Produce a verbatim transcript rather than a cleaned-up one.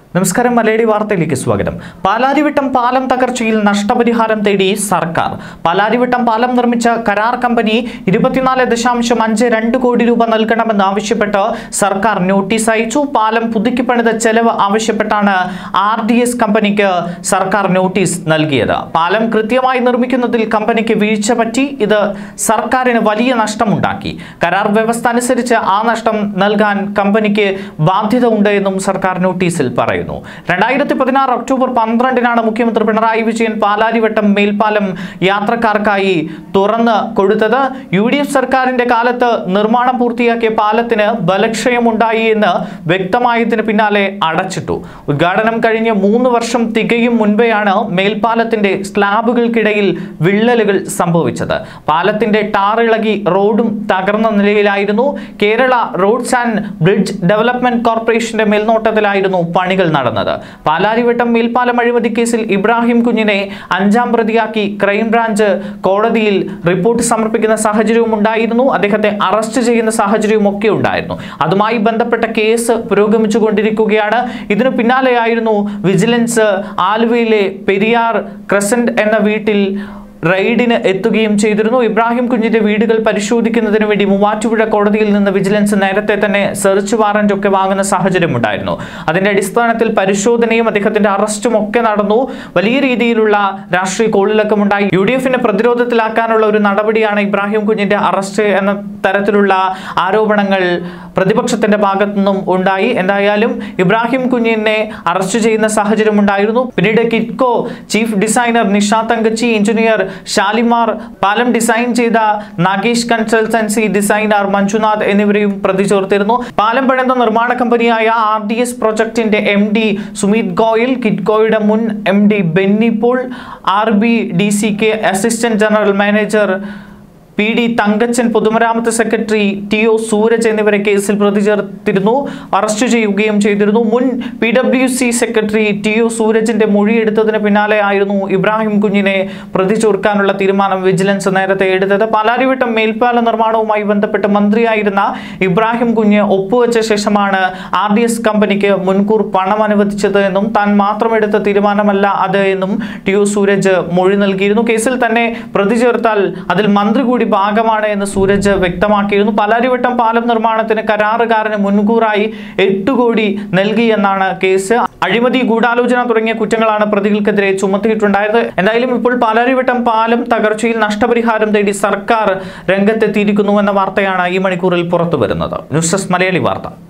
നമസ്കാരം മലയാളി വാർത്തയിലേക്ക് സ്വാഗതം. പാലാരിവട്ടം പാലം തകർച്ചയിൽ നഷ്ടപരിഹാരം തേടി സർക്കാർ. പാലാരിവട്ടം പാലം നിർമ്മിച്ച കരാർ കമ്പനി ഇരുപത്തിനാല് ദശാംശം അഞ്ച് രണ്ട് കോടി രൂപ നൽകണമെന്ന് ആവശ്യപ്പെട്ട് സർക്കാർ നോട്ടീസ് അയച്ചു. പാലം പുതുക്കിപ്പണിത ചെലവ് ആവശ്യപ്പെട്ടാണ് ആർ ഡി എസ് കമ്പനിക്ക് സർക്കാർ നോട്ടീസ് നൽകിയത്. പാലം കൃത്യമായി നിർമ്മിക്കുന്നതിൽ കമ്പനിക്ക് വീഴ്ച പറ്റി. ഇത് സർക്കാരിന് വലിയ നഷ്ടമുണ്ടാക്കി. കരാർ വ്യവസ്ഥ അനുസരിച്ച് ആ നഷ്ടം നൽകാൻ കമ്പനിക്ക് ബാധ്യത ഉണ്ട് എന്നും സർക്കാർ നോട്ടീസിൽ പറയുന്നു. രണ്ടായിരത്തി പതിനാറ് ഒക്ടോബർ പന്ത്രണ്ടിനാണ് മുഖ്യമന്ത്രി പിണറായി വിജയൻ പാലാരിവട്ടം മേൽപ്പാലം യാത്രക്കാർക്കായി തുറന്ന് കൊടുത്തത്. യു ഡി എഫ് സർക്കാരിന്റെ കാലത്ത് നിർമ്മാണം പൂർത്തിയാക്കിയ പാലത്തിന് ബലക്ഷയമുണ്ടായി എന്ന് വ്യക്തമായതിന് പിന്നാലെ അടച്ചിട്ടു. ഉദ്ഘാടനം കഴിഞ്ഞ് മൂന്ന് വർഷം തികയും മുൻപെയാണ് മേൽപ്പാലത്തിന്റെ സ്ലാബുകൾക്കിടയിൽ വിള്ളലുകൾ സംഭവിച്ചത്. പാലത്തിന്റെ ടാറിളകി റോഡും തകർന്ന നിലയിലായിരുന്നു. Kerala roads and bridge development കോർപ്പറേഷന്റെ മേൽനോട്ടത്തിലായിരുന്നു പണികൾ നടന്നത്. പാലാരിവട്ടം മേൽപ്പാലം അഴിമതി കേസിൽ ഇബ്രാഹിം കുഞ്ഞിനെ അഞ്ചാം പ്രതിയാക്കി ക്രൈംബ്രാഞ്ച് കോടതിയിൽ റിപ്പോർട്ട് സമർപ്പിക്കുന്ന സാഹചര്യവും ഉണ്ടായിരുന്നു. അദ്ദേഹത്തെ അറസ്റ്റ് ചെയ്യുന്ന സാഹചര്യവും ഒക്കെ ഉണ്ടായിരുന്നു. അതുമായി ബന്ധപ്പെട്ട കേസ് പുരോഗമിച്ചുകൊണ്ടിരിക്കുകയാണ്. ഇതിനു പിന്നാലെയായിരുന്നു വിജിലൻസ് ആലുവയിലെ പെരിയാർ ക്രസന്റ് എന്ന വീട്ടിൽ റെയ്ഡിന് എത്തുകയും ചെയ്തിരുന്നു. ഇബ്രാഹിം കുഞ്ഞിന്റെ വീടുകൾ പരിശോധിക്കുന്നതിന് വേണ്ടി മൂവാറ്റുപുഴ കോടതിയിൽ നിന്ന് വിജിലൻസ് നേരത്തെ തന്നെ സെർച്ച് വാറന്റ് ഒക്കെ വാങ്ങുന്ന സാഹചര്യം ഉണ്ടായിരുന്നു. അതിന്റെ അടിസ്ഥാനത്തിൽ പരിശോധനയും അദ്ദേഹത്തിന്റെ അറസ്റ്റും ഒക്കെ നടന്നു. വലിയ രീതിയിലുള്ള രാഷ്ട്രീയ കോളിളക്കമുണ്ടായി. യു ഡി എഫിനെ പ്രതിരോധത്തിലാക്കാനുള്ള ഒരു നടപടിയാണ് ഇബ്രാഹിം കുഞ്ഞിന്റെ അറസ്റ്റ് എന്ന തരത്തിലുള്ള ആരോപണങ്ങൾ പ്രതിപക്ഷത്തിന്റെ ഭാഗത്തു നിന്നും ഉണ്ടായി. എന്തായാലും ഇബ്രാഹിം കുഞ്ഞിനെ അറസ്റ്റ് ചെയ്യുന്ന സാഹചര്യം ഉണ്ടായിരുന്നു. പിന്നീട് KITCO chief designer Nisha Thankachi, engineer Shalimar, പാലം ഡിസൈൻ ചെയ്ത നാഗേഷ് കൺസൾട്ടൻസി ഡിസൈനർ മഞ്ജുനാഥ് എന്നിവരെയും പ്രതി ചേർത്തിരുന്നു. പാലം പണിത നിർമ്മാണ കമ്പനിയായ ആർ ഡി എസ് പ്രൊജക്ടിന്റെ എം ഡി സുമിത് ഗോയൽ, കിറ്റ്കോയുടെ മുൻ M D Benny Paul, R B D C K assistant general manager P D Thankachan, പൊതുമരാമത്ത് സെക്രട്ടറി ടി ഒ സൂരജ് എന്നിവരെ കേസിൽ പ്രതി ചേർത്തിരുന്നു, അറസ്റ്റ് ചെയ്യുകയും ചെയ്തിരുന്നു. മുൻ P W C secretary T O സൂരജിന്റെ മൊഴിയെടുത്തതിന് പിന്നാലെ ആയിരുന്നു ഇബ്രാഹിം കുഞ്ഞിനെ പ്രതി ചേർക്കാനുള്ള തീരുമാനം വിജിലൻസ് നേരത്തെ എടുത്തത്. പാലാരിവട്ടം മേൽപ്പാല നിർമ്മാണവുമായി ബന്ധപ്പെട്ട് മന്ത്രിയായിരുന്ന ഇബ്രാഹിം കുഞ്ഞ് ഒപ്പുവെച്ച ശേഷമാണ് ആർ ഡി എസ് കമ്പനിക്ക് മുൻകൂർ പണം അനുവദിച്ചത് എന്നും താൻ മാത്രം എടുത്ത തീരുമാനമല്ല അത് എന്നും ടി ഒ സൂരജ് മൊഴി നൽകിയിരുന്നു. കേസിൽ തന്നെ പ്രതി ചേർത്താൽ അതിൽ മന്ത്രി കൂടി ഭാഗമാണ് എന്ന് സൂരജ് വ്യക്തമാക്കിയിരുന്നു. പാലാരിവട്ടം പാലം നിർമ്മാണത്തിന് കരാറുകാരന് മുൻകൂറായി എട്ട് കോടി നൽകി എന്നാണ് കേസ്. അഴിമതി, ഗൂഢാലോചന തുടങ്ങിയ കുറ്റങ്ങളാണ് പ്രതികൾക്കെതിരെ ചുമത്തിയിട്ടുണ്ടായത്. എന്തായാലും ഇപ്പോൾ പാലാരിവട്ടം പാലം തകർച്ചയിൽ നഷ്ടപരിഹാരം തേടി സർക്കാർ രംഗത്തെത്തിയിരിക്കുന്നു എന്ന വാർത്തയാണ് ഈ മണിക്കൂറിൽ പുറത്തു വരുന്നത്. ന്യൂസ് ഡെസ്ക് മലയാളി വാർത്ത.